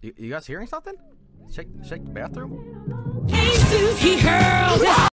You guys hearing something? Shake the bathroom? He hurled